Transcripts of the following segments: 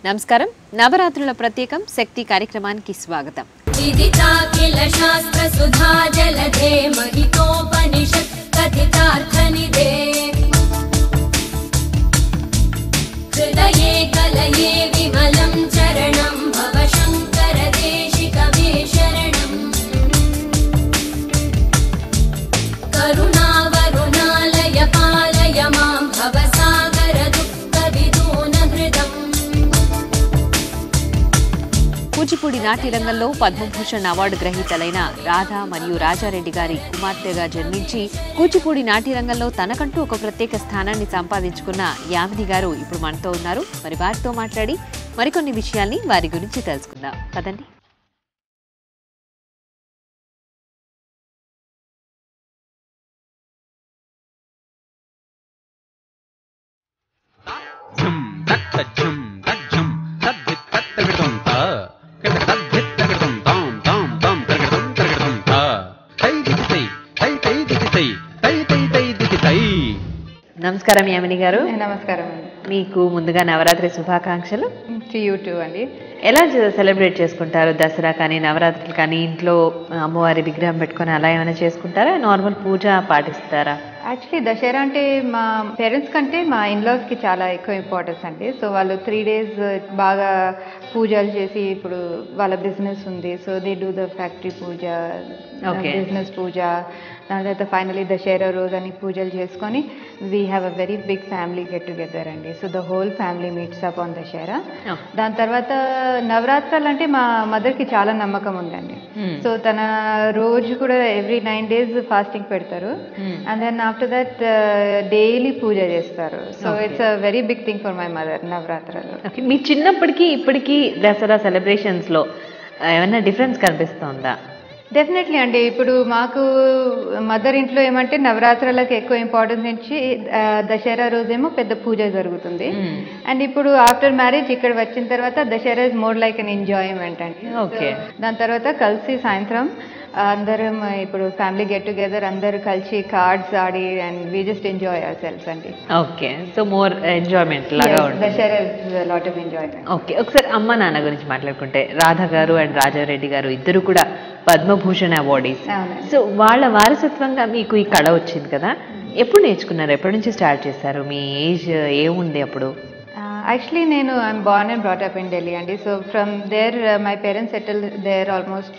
నమస్కారం. నవరాత్రుల ప్రత్యేకం శక్తి కార్యక్రమానికి స్వాగతం. విదితాఖిల శాస్త్ర సుధా జలధే మహితోపనిషత్ కథితార్థనిదే హృదయే కలయే విమలం చరణం భవ శంకర దేశికమే శరణం కరుణావరుణాలయ పాలయ మాం భవసాగర దుఃఖ విదూన హృదం. కూచిపూడి నాట్య రంగంలో పద్మభూషణ్ అవార్డు గ్రహీతలైన రాధా మరియు రాజారెడ్డి గారి కుమార్తెగా జన్మించి కూచిపూడి నాట్య రంగంలో తనకంటూ ఒక ప్రత్యేక స్థానాన్ని సంపాదించుకున్న యామిని గారు ఇప్పుడు మనతో ఉన్నారు. మరి వారితో మాట్లాడి మరికొన్ని విషయాల్ని వారి గురించి తెలుసుకుందాం. పదండి. నమస్కారం యామిని గారు. నమస్కారం. మీకు ముందుగా నవరాత్రి శుభాకాంక్షలు. యూ టూ అండి. ఎలా సెలబ్రేట్ చేసుకుంటారు? దసరా కానీ నవరాత్రులు కానీ ఇంట్లో అమ్మవారి విగ్రహం పెట్టుకొని అలా ఏమైనా చేసుకుంటారా? నార్మల్ పూజ పాటిస్తారా? యాక్చువల్లీ దసరా అంటే మా పేరెంట్స్ కంటే మా ఇన్లాస్కి చాలా ఎక్కువ ఇంపార్టెన్స్ అండి. సో వాళ్ళు 3 days బాగా పూజలు చేసి, ఇప్పుడు వాళ్ళ బిజినెస్ ఉంది, so they do the factory puja, business puja, దాని తర్వాత ఫైనలీ దసరా రోజు అని పూజలు చేసుకొని we have a very big family get together అండి. So the whole family meets up on Dasara. దాని తర్వాత నవరాత్రులు అంటే మా మదర్కి చాలా నమ్మకం ఉందండి. సో తన రోజు కూడా ఎవ్రీ 9 days ఫాస్టింగ్ పెడతారు. And then after that daily puja చేస్తారు. So it's a very big thing for my mother నవరాత్రులు. మీ చిన్నప్పటికీ ఇప్పటికీ దసరా సెలబ్రేషన్స్ లో ఏమైనా డిఫరెన్స్ కనిపిస్తుందా? డెఫినెట్లీ అండి. ఇప్పుడు మాకు మదర్ ఇంట్లో ఏమంటే నవరాత్రులకు ఎక్కువ ఇంపార్టెన్స్ ఇచ్చి దసరా రోజేమో పెద్ద పూజ జరుగుతుంది. అండ్ ఇప్పుడు ఆఫ్టర్ మ్యారేజ్ ఇక్కడ వచ్చిన తర్వాత Dasara is more like an enjoyment అండి. ఓకే. దాని తర్వాత కలిసి సాయంత్రం అందరం ఇప్పుడు ఫ్యామిలీ గెట్ టుగెదర్ అందరు కలిసి కార్డ్స్ ఆడి and we just enjoy ourselves అండి. ఓకే. సో మోర్ ఎంజాయ్మెంట్ లాగా ఉంటుంది. Dasara is lot of enjoyment. Okay. ఒకసారి అమ్మ నాన్న గురించి మాట్లాడుకుంటే, రాధా గారు అండ్ రాజారెడ్డి గారు ఇద్దరు కూడా పద్మభూషణ్ అవార్డీస్. సో వాళ్ళ వారసత్వంగా మీకు ఈ కళ వచ్చింది కదా, ఎప్పుడు నేర్చుకున్నారు? ఎప్పటి నుంచి స్టార్ట్ చేశారు? మీ ఏజ్ ఏముంది అప్పుడు? యాక్చువల్లీ నేను I'm born and brought up in Delhi అండి. So from there my parents settle there almost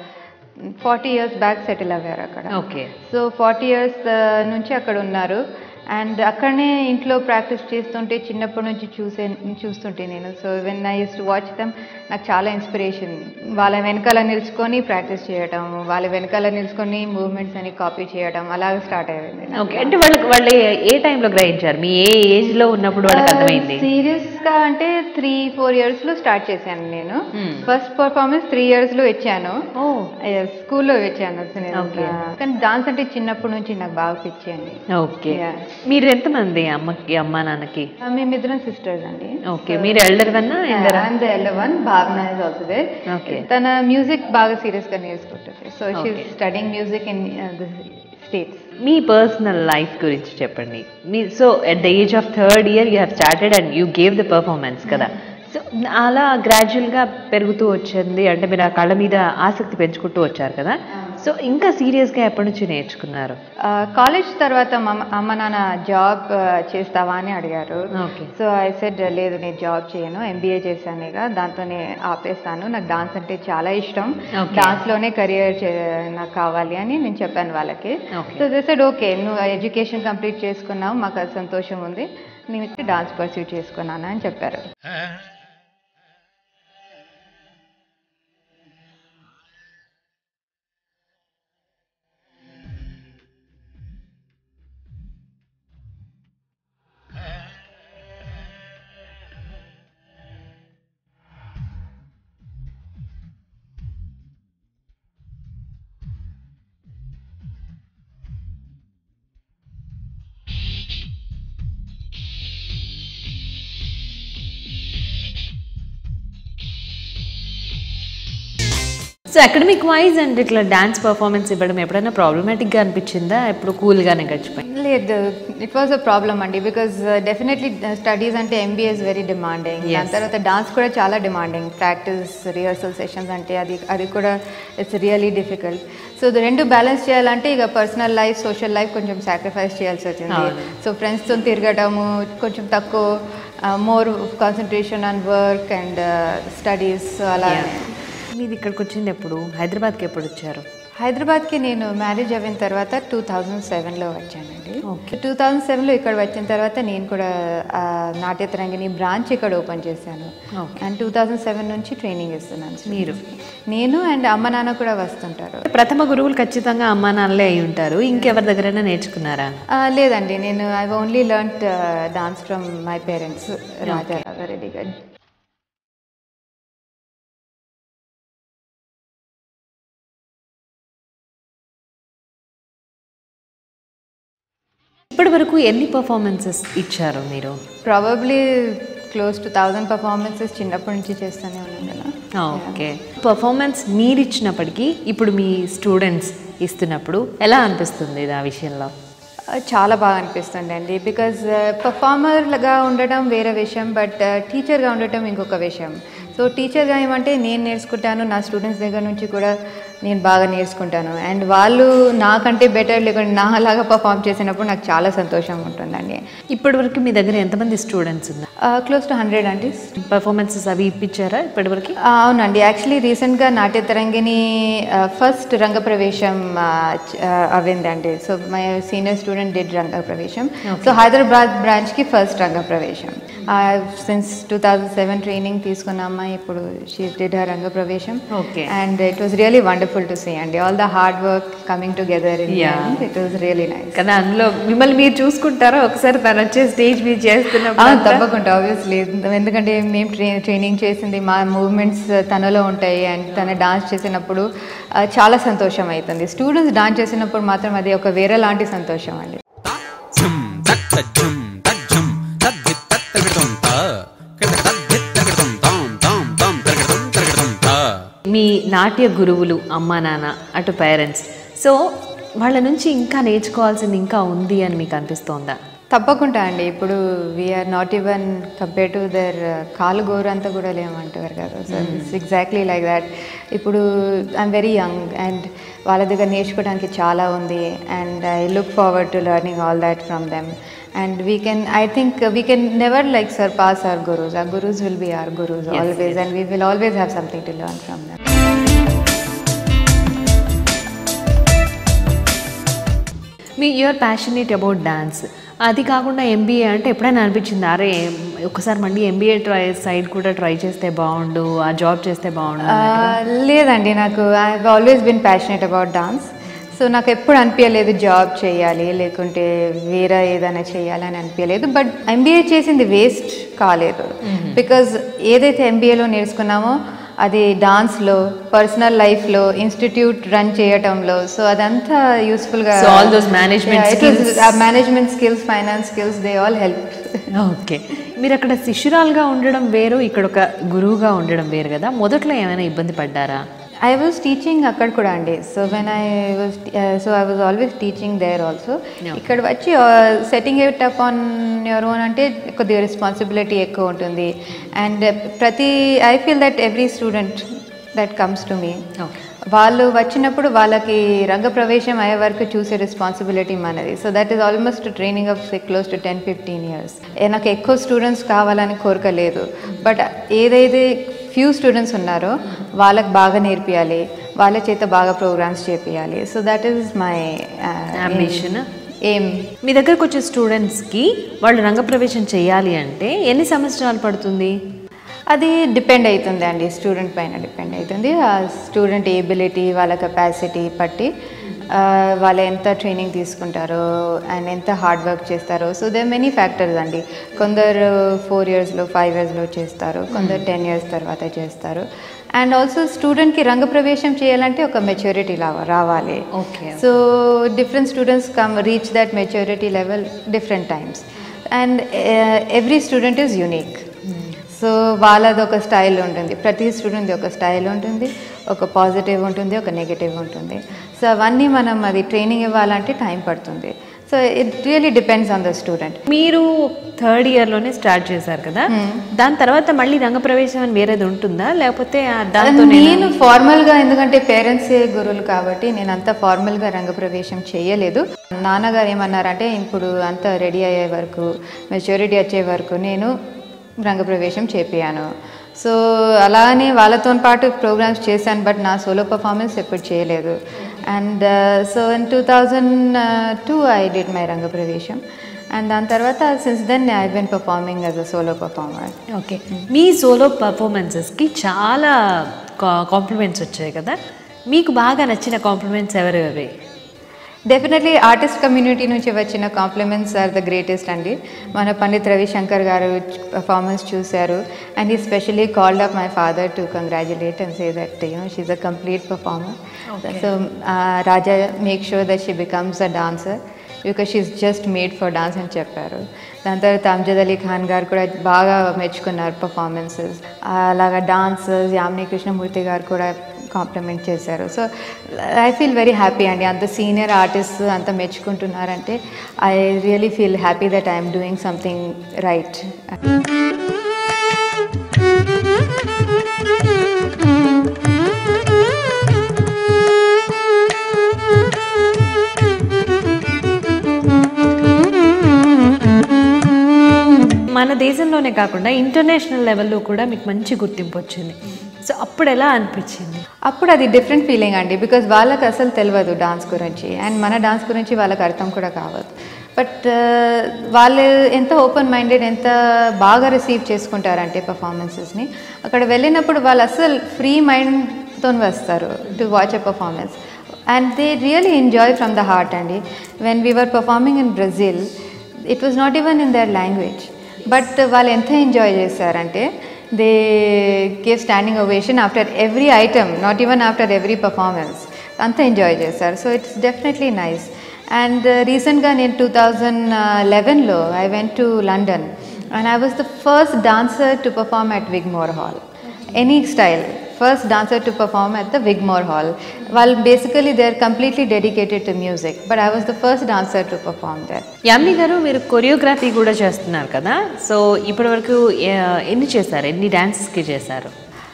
40 years back settle అయ్యారు అక్కడ. ఓకే. సో 40 years నుంచి అక్కడ ఉన్నారు. అండ్ అక్కడనే ఇంట్లో ప్రాక్టీస్ చేస్తుంటే చిన్నప్పటి నుంచి చూస్తుంటే నేను, so when I use to watch them, నాకు చాలా ఇన్స్పిరేషన్. వాళ్ళ వెనకాల నిలుచుకొని ప్రాక్టీస్ చేయడం, వాళ్ళ వెనకాల నిలుచుకొని మూవ్మెంట్స్ అని కాపీ చేయడం, అలాగే స్టార్ట్ అయ్యింది. ఓకే. అంటే వాళ్ళు ఏ టైంలో గ్రహించారు? మీ ఏ ఏజ్ లో ఉన్నప్పుడు వాళ్ళకి అర్థమైంది? సీరియస్గా అంటే 3-4 years లో స్టార్ట్ చేశాను నేను. ఫస్ట్ పర్ఫార్మెన్స్ 3 years లో ఇచ్చాను. స్కూల్లో ఇచ్చాను. కానీ డాన్స్ అంటే చిన్నప్పటి నుంచి నాకు బాగా పిచ్చేయండి. ఓకే. మీరు ఎంతమంది అమ్మకి, అమ్మ నాన్నకి? మేమిద్దరం సిస్టర్స్ అండి. ఓకే. మీరు elder one? Elder one. Bhavana is also there. Okay. తన మ్యూజిక్ బాగా సీరియస్ గా నేర్చుకుంటుంది. So she is studying music in the States. మీ పర్సనల్ లైఫ్ గురించి చెప్పండి. So at the age of 3rd year you have started and you gave the performance కదా. So అలా గ్రాడ్యువల్గా పెరుగుతూ వచ్చింది అంటే మీరు ఆ కళ మీద ఆసక్తి పెంచుకుంటూ వచ్చారు కదా. సో ఇంకా సీరియస్గా ఎప్పటి నుంచి నేర్చుకున్నారు? కాలేజ్ తర్వాత అమ్మ నాన్న జాబ్ చేస్తావా అని అడిగారు. సో ఐ సెడ్ లేదు, నేను జాబ్ చేయను, MBA చేశానుగా, దాంతోనే ఆపేస్తాను, నాకు డాన్స్ అంటే చాలా ఇష్టం, డాన్స్లోనే కెరియర్ నాకు కావాలి అని నేను చెప్పాను వాళ్ళకి. సో దే సెడ్ ఓకే, నువ్వు ఎడ్యుకేషన్ కంప్లీట్ చేసుకున్నావు, మాకు అది సంతోషం ఉంది, నేను డాన్స్ పర్సూ చేసుకున్నాను అని చెప్పారు. సో అకాడమిక్ వైజ్ అండ్ ఇట్లా డాన్స్ పర్ఫార్మెన్స్ ఇవ్వడం ఎప్పుడైనా ప్రాబ్లమాటిక్గా అనిపించిందా, ఎప్పుడు కూల్గానే గడిచిపోయింది? లేదు, ఇట్ వాజ్ అ ప్రాబ్లమ్ అండి. బికాజ్ డెఫినెట్లీ స్టడీస్ అంటే ఎంబీఏ ఇస్ వెరీ డిమాండింగ్. దాని తర్వాత డాన్స్ కూడా చాలా డిమాండింగ్. ప్రాక్టీస్, రిహర్సల్ సెషన్స్ అంటే అది కూడా ఇట్స్ రియలీ డిఫికల్ట్. సో రెండు బ్యాలెన్స్ చేయాలంటే ఇక పర్సనల్ లైఫ్, సోషల్ లైఫ్ కొంచెం సాక్రిఫైస్ చేయాల్సి వచ్చింది. సో ఫ్రెండ్స్తో తిరగటము కొంచెం తక్కువ, more concentration on work and studies. అలా మీది ఇక్కడికి వచ్చింది ఎప్పుడు? హైదరాబాద్కి ఎప్పుడు వచ్చారు? హైదరాబాద్కి నేను మ్యారేజ్ అయిన తర్వాత 2007లో వచ్చానండి. 2007లో ఇక్కడ వచ్చిన తర్వాత నేను కూడా నాట్య తరంగిణి బ్రాంచ్ ఇక్కడ ఓపెన్ చేశాను. అండ్ 2007 నుంచి ట్రైనింగ్ ఇస్తున్నాను. మీరు? నేను అండ్ అమ్మ నాన్న కూడా వస్తుంటారు. ప్రథమ గురువులు ఖచ్చితంగా అమ్మా నాన్నలే అయి ఉంటారు. ఇంకెవరి దగ్గరైనా నేర్చుకున్నారా? లేదండి, నేను I only learned dance from my parents, Raja Reddy garu. ఇప్పటి వరకు ఎన్ని పర్ఫార్మెన్సెస్ ఇచ్చారు మీరు? ప్రాబబ్లీ క్లోజ్ టు 1000 పర్ఫార్మెన్సెస్ చిన్నప్పటి నుంచి చేస్తూనే ఉన్నాను కదా. ఓకే. పర్ఫార్మెన్స్ మీరు ఇచ్చినప్పటికీ ఇప్పుడు మీ స్టూడెంట్స్ ఇస్తున్నప్పుడు ఎలా అనిపిస్తుంది ఆ విషయంలో? చాలా బాగా అనిపిస్తుంది అండి. బికాజ్ పర్ఫార్మర్గా ఉండటం వేరే విషయం, బట్ టీచర్గా ఉండటం ఇంకొక విషయం. సో టీచర్గా ఏమంటే నేను నేర్చుకుంటాను, నా స్టూడెంట్స్ దగ్గర నుంచి కూడా నేను బాగా నేర్చుకుంటాను. అండ్ వాళ్ళు నాకంటే బెటర్ లేకుంటే నా అలాగా పర్ఫామ్ చేసినప్పుడు నాకు చాలా సంతోషంగా ఉంటుందండి. ఇప్పటి వరకు మీ దగ్గర ఎంతమంది స్టూడెంట్స్ ఉన్నారు? క్లోజ్ టు 100 అండి. పర్ఫార్మెన్సెస్ అవి ఇప్పించారా ఇప్పటి వరకు? అవునండి, యాక్చువల్లీ రీసెంట్గా నాట్య తరంగిణి ఫస్ట్ రంగప్రవేశం అయిందండి. So my senior student did rangapravesham. So Hyderabad బ్రాంచ్కి ఫస్ట్ రంగప్రవేశం. సిన్స్ 2007 ట్రైనింగ్ తీసుకున్న అమ్మాయి ఇప్పుడు she did her rangapravesham. And it was really wonderful to see అండి, all the hard work coming together. It was really nice. కదా, అందులో మిమ్మల్ని మీరు చూసుకుంటారా ఒకసారి తను వచ్చే స్టేజ్ మీద చేస్తున్నప్పుడు? తప్పకుండా, ఆబ్వియస్లీ. ఎందుకంటే మేము ట్రైనింగ్ చేసింది, మా మూవ్మెంట్స్ తనలో ఉంటాయి. అండ్ తన డాన్స్ చేసినప్పుడు చాలా సంతోషం అవుతుంది. స్టూడెంట్స్ డాన్స్ చేసినప్పుడు మాత్రం అది ఒక వేరే లాంటి సంతోషం అండి. మీ నాట్య గురువులు అమ్మా నాన్న, అటు పేరెంట్స్, సో వాళ్ళ నుంచి ఇంకా నేర్చుకోవాల్సింది ఇంకా ఉంది అని మీకు అనిపిస్తోందా? తప్పకుండా అండి. ఇప్పుడు we're not even compare to their కాలు గోరు అంతా కూడా లేమంటారు కదా. So it's exactly like that. ఇప్పుడు ఐఎమ్ వెరీ యంగ్ అండ్ వాళ్ళ దగ్గర నేర్చుకోవడానికి చాలా ఉంది. And I look forward to learning all that from them. And I think we can never like surpass our gurus. Our gurus will be our gurus always, and we will always have something to learn from them. you're passionate about dance. అది కాకుండా MBA అంటే ఎప్పుడైనా అనిపించింది అరే ఒకసారి మళ్ళీ MBA side కూడా try చేస్తే బాగుండు, ఆ జాబ్ చేస్తే బాగుండు? లేదండి, నాకు I have always been passionate about dance. So నాకు ఎప్పుడు అనిపించలేదు జాబ్ చేయాలి లేకుంటే వేరే ఏదైనా చేయాలని అనిపించలేదు. బట్ ఎంబీఏ చేసింది వేస్ట్ కాలేదు. బికాజ్ ఏదైతే ఎంబీఏలో నేర్చుకున్నామో అది డాన్స్లో, పర్సనల్ లైఫ్లో, ఇన్స్టిట్యూట్ రన్ చేయటంలో, సో అదంతా యూస్ఫుల్గా. Management skills, finance skills, they all help. Okay. మీరు అక్కడ శిష్యురాలుగా ఉండడం వేరు, ఇక్కడ ఒక గురువుగా ఉండడం వేరు కదా. మొదట్లో ఏమైనా ఇబ్బంది పడ్డారా? I was teaching akkad kuda andi. So when I was always teaching there also. Ikkada vachi setting it up on your own ante koddiga responsibility ekku untundi. And I feel that every student that comes to me, వాళ్ళు వచ్చినప్పుడు వాళ్ళకి రంగ ప్రవేశం అయ్యే వరకు చూసే responsibility మనది. So that is almost training of close to 10-15 years. నాకు ఎక్కువ స్టూడెంట్స్ కావాలని కోరిక లేదు. బట్ ఏదైతే ఫ్యూ స్టూడెంట్స్ ఉన్నారో వాళ్ళకి బాగా నేర్పియాలి, వాళ్ళ చేత బాగా ప్రోగ్రామ్స్ చేపియాలి. So that is my ambition, aim. మీ దగ్గరకు వచ్చే స్టూడెంట్స్కి వాళ్ళు రంగప్రవేశం చేయాలి అంటే ఎన్ని సంవత్సరాలు పడుతుంది? అది డిపెండ్ అవుతుంది అండి, స్టూడెంట్ పైన డిపెండ్ అవుతుంది. ఆ స్టూడెంట్ ఏబిలిటీ, వాళ్ళ కెపాసిటీ బట్టి వాళ్ళు ఎంత ట్రైనింగ్ తీసుకుంటారో అండ్ ఎంత హార్డ్ వర్క్ చేస్తారో. సో దే మెనీ ఫ్యాక్టర్స్ అండి. కొందరు 4 yearsలో 5 yearsలో చేస్తారు, కొందరు 10 years తర్వాత చేస్తారు. అండ్ ఆల్సో స్టూడెంట్కి రంగప్రవేశం చేయాలంటే ఒక మెచ్యూరిటీ రావాలి. Okay. So different students reach that maturity level different times. And every student is unique. So వాళ్ళది ఒక స్టైల్ ఉంటుంది, ప్రతి స్టూడెంట్ది ఒక స్టైల్ ఉంటుంది, ఒక పాజిటివ్ ఉంటుంది, ఒక నెగిటివ్ ఉంటుంది. సో అవన్నీ మనం అది ట్రైనింగ్ ఇవ్వాలంటే టైం పడుతుంది. So it really depends on the student. మీరు థర్డ్ ఇయర్లోనే స్టార్ట్ చేశారు కదా, దాని తర్వాత మళ్ళీ రంగప్రవేశం అని వేరేది ఉంటుందా, లేకపోతే దాంతో? నేను ఫార్మల్గా, ఎందుకంటే పేరెంట్సే గురువులు కాబట్టి నేను అంత ఫార్మల్గా రంగప్రవేశం చేయలేదు. నాన్నగారు ఏమన్నారంటే ఇప్పుడు అంతా రెడీ అయ్యే వరకు, మెచ్యూరిటీ వచ్చే వరకు నేను రంగప్రవేశం చేపియాను. సో అలానే వాళ్ళతో పాటు ప్రోగ్రామ్స్ చేశాను, బట్ నా సోలో పర్ఫార్మెన్స్ ఎప్పుడు చేయలేదు. And so in 2002 I did my rangapravesham. And దాని తర్వాత since then I been performing as a solo performer. Okay, మీ సోలో పర్ఫార్మెన్సెస్కి చాలా కాంప్లిమెంట్స్ వచ్చాయి కదా, మీకు బాగా నచ్చిన కాంప్లిమెంట్స్ ఎవరెవరి? డెఫినెట్లీ ఆర్టిస్ట్ కమ్యూనిటీ నుంచి వచ్చిన కాంప్లిమెంట్స్ ఆర్ ద గ్రేటెస్ట్ అండి. మన పండిత్ రవిశంకర్ గారు పర్ఫార్మెన్స్ చూశారు, and he specially called up my father to congratulate and say that she's a complete performer. So Raja make sure that she becomes a dancer because she's just made for dance అని చెప్పారు. దాని తర్వాత అమ్జద్ అలీ ఖాన్ గారు కూడా బాగా మెచ్చుకున్నారు performances. అలాగా dancers Yamini Krishnamurthy గారు కూడా కాంప్లిమెంట్ చేశారు. So I feel very happy అండి, అంత సీనియర్ ఆర్టిస్ట్ అంత మెచ్చుకుంటున్నారంటే I really feel happy that I'm doing something right. మన దేశంలోనే కాకుండా ఇంటర్నేషనల్ లెవెల్లో కూడా మీకు మంచి గుర్తింపు వచ్చింది. సో అప్పుడు ఎలా అనిపించింది? అప్పుడు అది డిఫరెంట్ ఫీలింగ్ అండి, బికాజ్ వాళ్ళకి అసలు తెలియదు డాన్స్ గురించి, అండ్ మన డాన్స్ గురించి వాళ్ళకి అర్థం కూడా కావద్దు. బట్ వాళ్ళు ఎంత ఓపెన్ మైండెడ్, ఎంత బాగా రిసీవ్ చేసుకుంటారంటే పర్ఫార్మెన్సెస్ని. అక్కడ వెళ్ళినప్పుడు వాళ్ళు అసలు ఫ్రీ మైండ్తో వస్తారు to watch a performance, and they really enjoy from the heart అండి. When we were performing in Brazil, it was not even in their language, but వాళ్ళు ఎంత ఎంజాయ్ చేశారంటే they gave standing ovation after every item, not even after every performance. అంతా enjoy చేశారు. So it's definitely nice. And రీసెంట్గా నేను 2011లో I went to London and I was the first dancer to perform at విగ్మోర్ hall, any style. First dancer to perform at the Wigmore Hall. Well, basically they are completely dedicated to music, but I was the first dancer to perform there. Yamini garu, మీరు choreography కూడా చేస్తున్నారు కదా, so ఇప్పటివరకు ఎన్ని చేశారు, ఎన్ని డాన్సెస్కి చేశారు?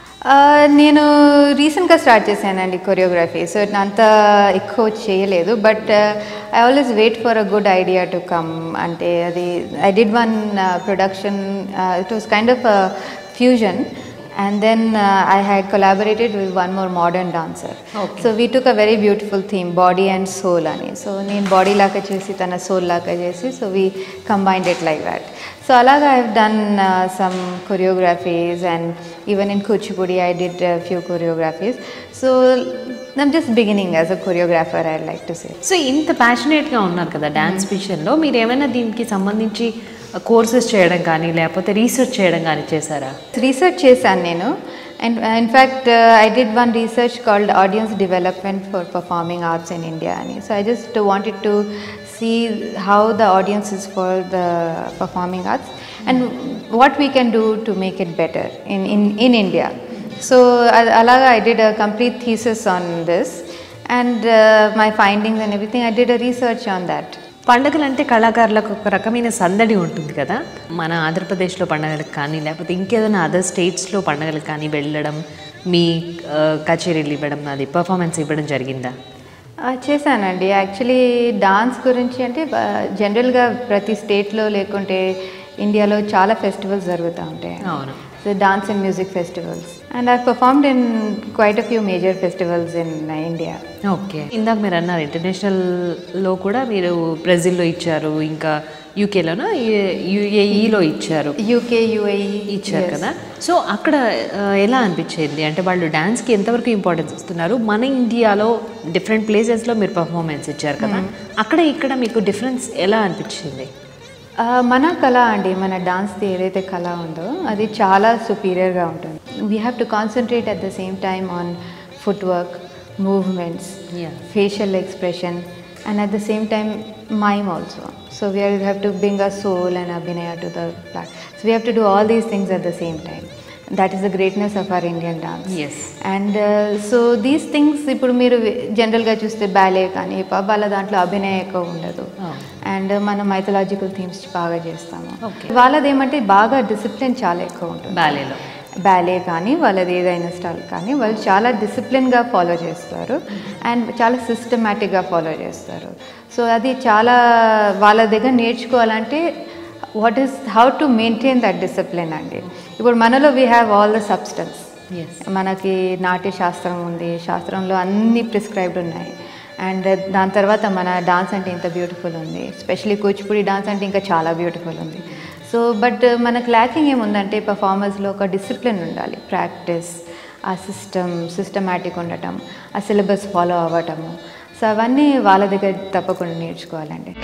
నేను రీసెంట్గా స్టార్ట్ చేశానండి కొరియోగ్రఫీ, సో అంత ఎక్కువ చేయలేదు, but I always wait for a good idea to come. అంటే అది I did one production, it was kind of fusion. And then I had collaborated with one more modern dancer. Okay. So we took a very beautiful theme, body and soul ani. So neen body laga chesi tana soul laga chesi, so we combined it like that. So alaga I have done some choreographies, and even in Kuchipudi I did a few choreographies. So I'm just beginning as a choreographer, I'd like to say. So ఇంత ప్యాషనేట్గా ఉన్నారు కదా dance విషయంలో, మీరు ఏమైనా దీనికి సంబంధించి courses చేయడం కానీ లేకపోతే రీసెర్చ్ చేయడం కానీ చేశారా? రీసెర్చ్ చేశాను నేను, and in fact I did one research called audience development for performing arts in India అని. So I just wanted to see how the audience is for the performing arts and what we can do to make it better in India. So alaga I did a complete thesis on this, and my findings and everything, I did a research on that. పండుగలు అంటే కళాకారులకు ఒక రకమైన సందడి ఉంటుంది కదా, మన ఆంధ్రప్రదేశ్లో పండుగలకు కానీ లేకపోతే ఇంకేదైనా అదర్ స్టేట్స్లో పండుగలకు కానీ వెళ్ళడం, మీ కచేరీలు ఇవ్వడం, అది పర్ఫార్మెన్స్ ఇవ్వడం జరిగిందా? చేశానండి. యాక్చువల్లీ డాన్స్ గురించి అంటే జనరల్గా ప్రతి స్టేట్లో లేకుంటే ఇండియాలో చాలా ఫెస్టివల్స్ జరుగుతూ ఉంటాయి. అవును. So dance and music festivals, and I've performed in quite a few major festivals in India. Okay. ఇందాక మీరు అన్నారు ఇంటర్నేషనల్లో కూడా మీరు బ్రెజిల్లో ఇచ్చారు, ఇంకా యూకేలోనో యుఏఈలో ఇచ్చారు. యూకే యుఏఈ ఇచ్చారు కదా. సో అక్కడ ఎలా అనిపించింది, అంటే వాళ్ళు డాన్స్కి ఎంతవరకు ఇంపార్టెన్స్ ఇస్తున్నారు? మన ఇండియాలో డిఫరెంట్ ప్లేసెస్లో మీరు పర్ఫార్మెన్స్ ఇచ్చారు కదా, అక్కడ ఇక్కడ మీకు డిఫరెన్స్ ఎలా అనిపించింది? మన కళ అండి, మన డాన్స్ది ఏదైతే కళ ఉందో అది చాలా సుపీరియర్గా ఉంటుంది. We have to concentrate at the same time on footwork, movements, facial expression, and at the same time mime also. So we have to bring our soul and abhinaya to the platform. So we have to do all these things at the same time. That is the greatness of our Indian dance. Yes. And so these things ఇప్పుడు మీరు జనరల్గా చూస్తే ballet కానీ వాళ్ళ దాంట్లో అభినయం ఎక్కువ ఉండదు. అండ్ మనం మైథలాజికల్ థీమ్స్ బాగా చేస్తాము. వాళ్ళది ఏమంటే బాగా డిసిప్లిన్ చాలా ఎక్కువ ఉంటుంది బ్యాలేలో. బ్యాలే కానీ వాళ్ళది ఏదైనా స్టైల్ కానీ వాళ్ళు చాలా డిసిప్లిన్గా ఫాలో చేస్తారు అండ్ చాలా సిస్టమేటిక్గా ఫాలో చేస్తారు. సో అది చాలా వాళ్ళ దగ్గర నేర్చుకోవాలంటే what is how to maintain that discipline అండి. ఇప్పుడు మనలో we have all the substance. మనకి నాట్య శాస్త్రం ఉంది, శాస్త్రంలో అన్నీ ప్రిస్క్రైబ్డ్ ఉన్నాయి. అండ్ దాని తర్వాత మన డాన్స్ అంటే ఇంత బ్యూటిఫుల్ ఉంది, ఎస్పెషలీ కూచిపూడి డాన్స్ అంటే ఇంకా చాలా బ్యూటిఫుల్ ఉంది. సో బట్ మనకు ల్యాకింగ్ ఏముందంటే పర్ఫార్మెన్స్లో ఒక డిసిప్లిన్ ఉండాలి, ప్రాక్టీస్, ఆ సిస్టమాటిక్ ఉండటం, ఆ సిలబస్ ఫాలో అవ్వటము. సో అవన్నీ వాళ్ళ దగ్గర తప్పకుండా నేర్చుకోవాలండి.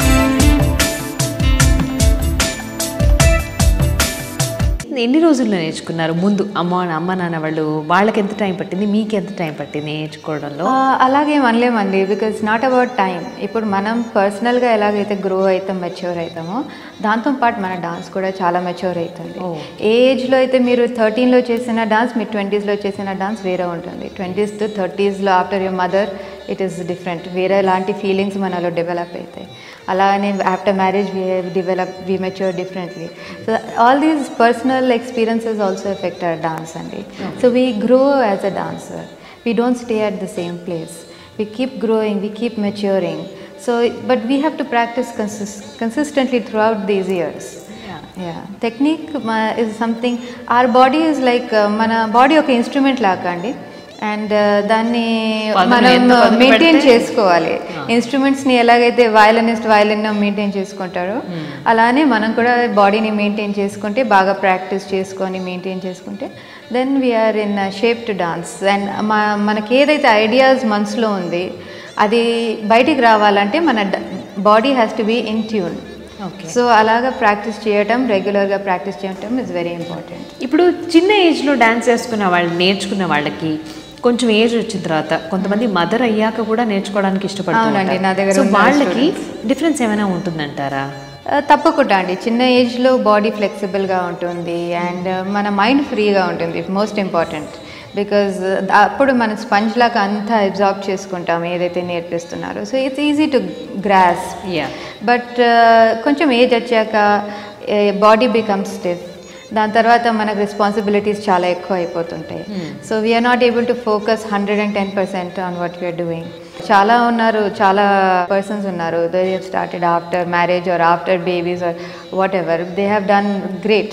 ఎన్ని రోజుల్లో నేర్చుకున్నారు? ముందు అమ్మ నాన్న వాళ్ళకి ఎంత టైం పట్టింది, మీకు ఎంత టైం పట్టింది నేర్చుకోవడంలో? అలాగేం అనలేమండి, బికాజ్ నాట్ అబౌట్ టైం. ఇప్పుడు మనం పర్సనల్గా ఎలాగైతే గ్రో అవుతాం, మెచ్యూర్ అవుతామో దాంతోపాటు మన డాన్స్ కూడా చాలా మెచ్యూర్ అవుతుంది. ఏ ఏజ్లో అయితే మీరు 13లో చేసిన డాన్స్ మీరు 20స్లో చేసిన డాన్స్ వేరే ఉంటుంది. 20s to 30sలో after your mother it is different. వేరే లాంటి ఫీలింగ్స్ మనలో డెవలప్ అవుతాయి. అలానే after marriage we mature differently. So all these personal experiences also affect our dance అండి. So we grow as a dancer. We don't stay at the same place. We keep growing, we keep maturing. So but we have to practice consistently throughout these years. Yeah. Technique is something, our body is like మన body ఒక instrument లాగా అండి. And దాన్ని మనం maintain చేసుకోవాలి. ఇన్స్ట్రుమెంట్స్ని ఎలాగైతే violinist violin maintain చేసుకుంటారో అలానే మనం కూడా బాడీని మెయింటైన్ చేసుకుంటే, బాగా ప్రాక్టీస్ చేసుకొని మెయింటైన్ చేసుకుంటే then we are in shape to dance. And మనకి ఏదైతే ఐడియాస్ మనసులో ఉంది అది బయటికి రావాలంటే మన body has to be in tune. So అలాగా ప్రాక్టీస్ చేయటం, రెగ్యులర్గా ప్రాక్టీస్ చేయటం ఇస్ వెరీ ఇంపార్టెంట్. ఇప్పుడు చిన్న ఏజ్లో డాన్స్ నేర్చుకున్న వాళ్ళకి కొంచెం ఏజ్ వచ్చిన తర్వాత కొంతమంది మదర్ అయ్యాక కూడా నేర్చుకోవడానికి ఇష్టపడుతున్నారండి. నా దగ్గర వాళ్ళకి డిఫరెన్స్ ఏమైనా ఉంటుందంటారా? తప్పకుండా అండి. చిన్న ఏజ్లో బాడీ ఫ్లెక్సిబుల్గా ఉంటుంది అండ్ మన మైండ్ ఫ్రీగా ఉంటుంది, మోస్ట్ ఇంపార్టెంట్. బికాజ్ అప్పుడు మన స్పంజ్ లాగా అంతా అబ్జార్బ్ చేసుకుంటాం ఏదైతే నేర్పిస్తున్నారో. So it's easy to grasp. But కొంచెం ఏజ్ వచ్చాక బాడీ బికమ్స్ స్టిఫ్. దాని తర్వాత మనకు రెస్పాన్సిబిలిటీస్ చాలా ఎక్కువ అయిపోతుంటాయి. So we are not able to focus 110% on what we are doing. చాలా పర్సన్స్ ఉన్నారు, they have started after marriage or after babies or whatever, they have done great.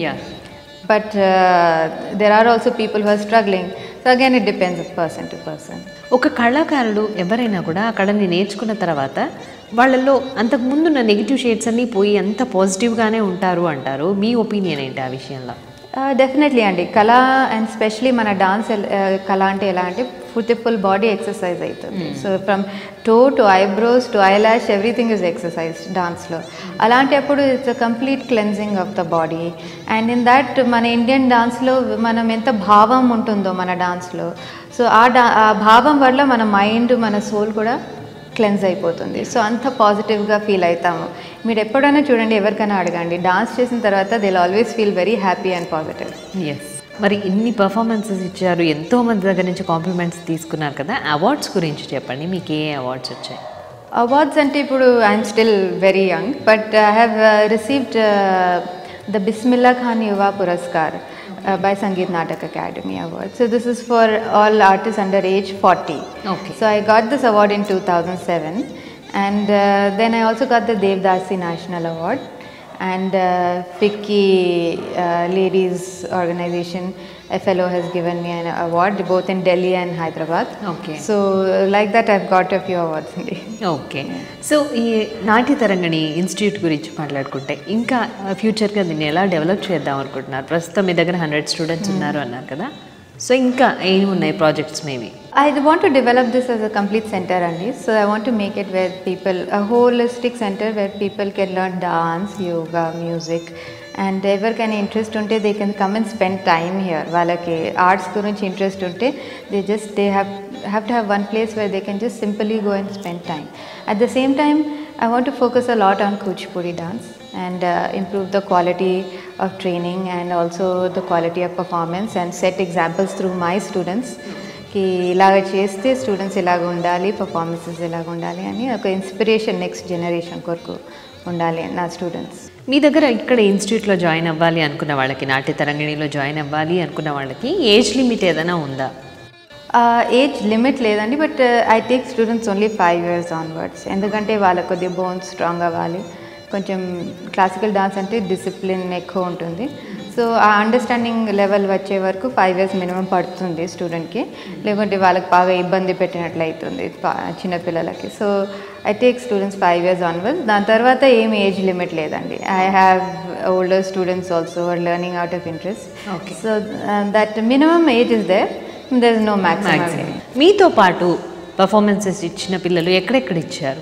But there are also people who are struggling. So again it depends on person to person. ఒక కళాకారుడు ఎవరైనా కూడా ఆ కళని నేర్చుకున్న తర్వాత వాళ్ళల్లో అంతకుముందున్న negative shades అన్నీ పోయి అంత పాజిటివ్గానే ఉంటారు అంటారు. మీ ఒపీనియన్ ఏంటి ఆ విషయంలో? డెఫినెట్లీ అండి. కళ అండ్ స్పెషలీ మన డాన్స్ కళ అంటే ఎలా అంటే ఫుల్ బాడీ ఎక్సర్సైజ్ అవుతుంది. So from toe to eyebrows to eyelash everything is exercise డాన్స్లో. అలాంటప్పుడు it's a complete cleansing of the body. And in that మన ఇండియన్ డాన్స్లో మనం ఎంత భావం ఉంటుందో మన డాన్స్లో, సో ఆ భావం వల్ల మన మైండ్ మన సోల్ కూడా క్లెన్స్ అయిపోతుంది. సో అంత పాజిటివ్గా ఫీల్ అవుతాము. మీరు ఎప్పుడైనా చూడండి, ఎవరికైనా అడగండి, డాన్స్ చేసిన తర్వాత they will always feel very happy and positive. Yes. మరి ఇన్ని పర్ఫార్మెన్సెస్ ఇచ్చారు, ఎంతో మంది దగ్గర నుంచి కాంప్లిమెంట్స్ తీసుకున్నారు కదా, అవార్డ్స్ గురించి చెప్పండి. మీకు ఏ అవార్డ్స్ వచ్చాయి? అవార్డ్స్ అంటే ఇప్పుడు I'm still very young, but I have received the Bismillah Khan Yuva Puraskar by Sangeet Natak Academy Award. So this is for all artists under age 40. Okay. So I got this award in 2007 and then I also got the Devdasi National Award and FICCI Ladies Organization FLO has given me an award both in Delhi and Hyderabad. Okay. So like that I've got a few awards. Okay. So ఈ నాట్య తరంగిణి institute గురించి మాట్లాడుకుంటే ఇంకా ఫ్యూచర్గా దీన్ని ఎలా develop చేద్దాం అనుకుంటున్నారు? ప్రస్తుతం మీ దగ్గర 100 స్టూడెంట్స్ ఉన్నారు అన్నారు కదా, సో ఇంకా ఏమి ఉన్నాయి projects? Maybe I want to develop this as a complete center only. So I want to make it where people, a holistic center where people can learn dance, yoga, music, and ఎవరికైనా interest ఉంటే they can come and spend time here. వాళ్ళకి arts గురించి interest ఉంటే they have to have one place where they can just simply go and spend time. At the same time I want to focus a lot on Kuchipudi dance and improve the quality of training and also the quality of performance and set examples through my students. కి ఇలాగ చేస్తే students ఇలాగ ఉండాలి, performances ఇలాగ ఉండాలి అని ఒక inspiration next generation కొరకు ఉండాలి నా స్టూడెంట్స్. మీ దగ్గర ఇక్కడ ఇన్స్టిట్యూట్లో జాయిన్ అవ్వాలి అనుకున్న వాళ్ళకి, నాట్య తరంగిణిలో జాయిన్ అవ్వాలి అనుకున్న వాళ్ళకి ఏజ్ లిమిట్ ఏదైనా ఉందా? ఏజ్ లిమిట్ లేదండి, but I take students only 5 years onwards. ఎందుకంటే వాళ్ళ కొద్దిగా బోన్స్ స్ట్రాంగ్ అవ్వాలి. కొంచెం క్లాసికల్ డాన్స్ అంటే డిసిప్లిన్ ఎక్కువ ఉంటుంది. సో ఆ అండర్స్టాండింగ్ లెవెల్ వచ్చే వరకు 5 years మినిమం పడుతుంది స్టూడెంట్కి, లేకుంటే వాళ్ళకి బాగా ఇబ్బంది పెట్టినట్లు అవుతుంది చిన్నపిల్లలకి. So I take students 5 years onwards. దాని తర్వాత ఏమి ఏజ్ లిమిట్ లేదండి. I have older students also are learning out of interest. So that minimum age is there, there is no maximum. మీతో పాటు పర్ఫార్మెన్సెస్ ఇచ్చిన పిల్లలు ఎక్కడెక్కడ ఇచ్చారు?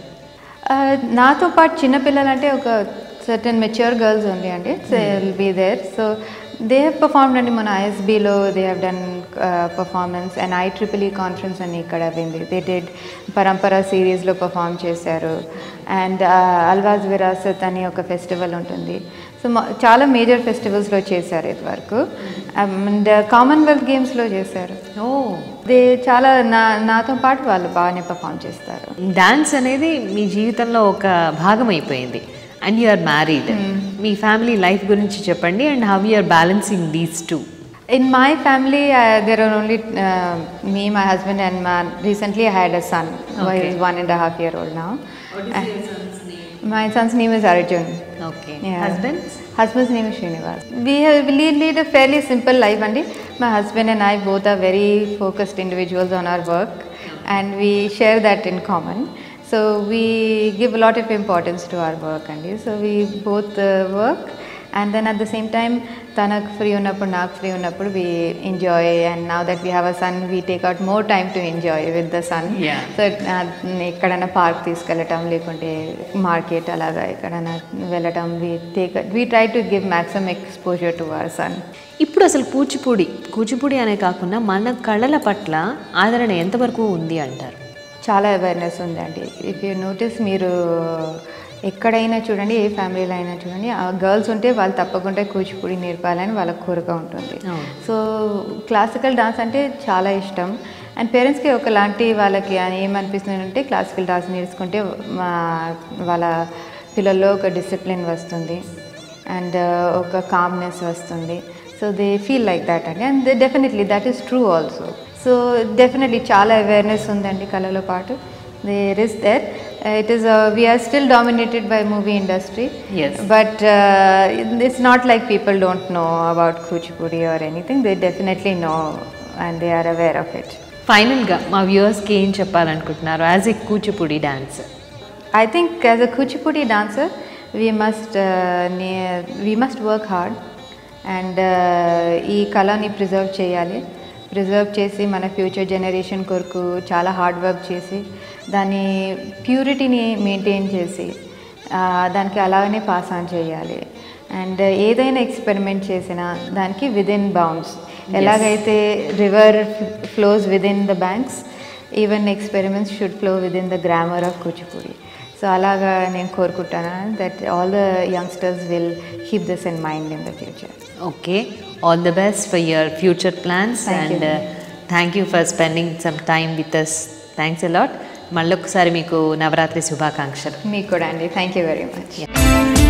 నాతో పాటు చిన్నపిల్లలు అంటే ఒక certain mature girls only and will be there. So they have performed and మన ISBలో they have done performance and IEEE conference అని ఇక్కడ అయింది. they did పరంపర సిరీస్లో పర్ఫామ్ చేశారు. అండ్ అల్వాజ్ విరాసత్ అని ఒక ఫెస్టివల్ ఉంటుంది. సో చాలా మేజర్ ఫెస్టివల్స్లో చేశారు ఇది వరకు. అండ్ కామన్వెల్త్ గేమ్స్లో చేశారు. దే చాలా నాతో పాటు వాళ్ళు బాగానే పర్ఫామ్ చేస్తారు. డాన్స్ అనేది మీ జీవితంలో ఒక భాగం అయిపోయింది. And you are married. మీ ఫ్యామిలీ లైఫ్ గురించి చెప్పండి and how you are balancing these two. In my family, there are only me, my husband, and recently I had a son. He is 1.5 years old now. What is your son's name? My son's name is Arjun. Okay. Yeah. Husband's name is Srinivas. We lead a fairly simple life, and my husband and I both are very focused individuals on our work, and we share that in common. So we give a lot of importance to our work, and so we both work, and then at the same time tanak free unnappudu నాకు free unnappudu we enjoy, and now that we have a son we take out more time to enjoy with the son. So ekkadana park తీసుకెళ్ళటం లేకుంటే market అలాగా ఎక్కడైనా వెళ్ళటం, we try to give maximum exposure to our son. ఇప్పుడు అసలు కూచిపూడి అనే కాకుండా మన కళల పట్ల ఆదరణ ఎంతవరకు ఉంది అంటారు? చాలా అవేర్నెస్ ఉందండి. ఇఫ్ యూ నోటీస్, మీరు ఎక్కడైనా చూడండి, ఏ ఫ్యామిలీలో అయినా చూడండి, ఆ గర్ల్స్ ఉంటే వాళ్ళు తప్పకుండా కూచిపూడి నేర్పాలని వాళ్ళకి కోరిక ఉంటుంది. సో క్లాసికల్ డాన్స్ అంటే చాలా ఇష్టం. అండ్ పేరెంట్స్కి ఒకలాంటి వాళ్ళకి ఏమనిపిస్తుందంటే క్లాసికల్ డాన్స్ నేర్చుకుంటే వాళ్ళ పిల్లల్లో ఒక డిసిప్లిన్ వస్తుంది అండ్ ఒక కామ్నెస్ వస్తుంది. So they feel like that అండి. And definitely that is true also. So definitely చాలా అవేర్నెస్ ఉందండి కళలో పాటు. There is there. It is we are still dominated by movie industry. Yes. But it's not like people don't know about Kuchipudi or anything. They definitely know and they are aware of it. Finally ga ma viewers ki em cheppalanukuntunnaru as a Kuchipudi dancer? I think as a Kuchipudi dancer we must work hard and ee kalani preserve cheyali. Preserve చేసి మన future generation కొరకు చాలా hard work చేసి దాని ప్యూరిటీని maintain చేసి దానికి అలాగనే pass on చేయాలి. అండ్ ఏదైనా ఎక్స్పెరిమెంట్ చేసినా దానికి విదిన్ బౌండ్స్, ఎలాగైతే river flows within the banks, even experiments should flow within the grammar of Kuchipudi. So అలాగా నేను కోరుకుంటాను that all the youngsters will keep this in mind in the future. Okay, all the best for your future plans. Thank you. Thank you for spending some time with us. Thanks a lot. మళ్ళొకసారి మీకు నవరాత్రి శుభాకాంక్షలు. మీకు కూడా అండి. Thank you very much.